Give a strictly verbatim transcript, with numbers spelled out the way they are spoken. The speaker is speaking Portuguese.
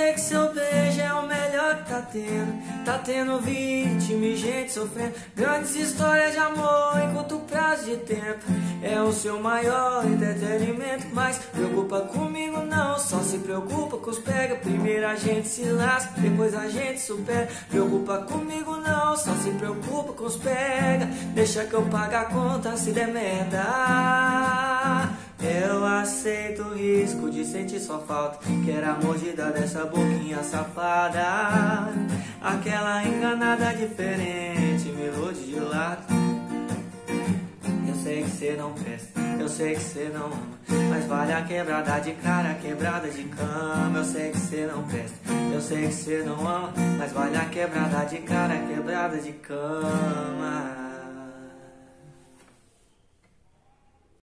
sei que seu beijo é o melhor que tá tendo. Tá tendo vítima e gente sofrendo. Grandes histórias de amor em curto prazo de tempo. É o seu maior entretenimento. Mas preocupa comigo não, só se preocupa com os pega. Primeiro a gente se lasca, depois a gente supera. Preocupa comigo não, só se preocupa com os pega. Deixa que eu pago a conta se der merda. Eu aceito o risco de sentir sua falta. Quero a mordida dessa boquinha safada. Aquela enganada diferente, me ilude de lado. Eu sei que cê não presta, eu sei que cê não ama, mas vale a quebrada de cara, quebrada de cama. Eu sei que cê não presta, eu sei que cê não ama, mas vale a quebrada de cara, quebrada de cama.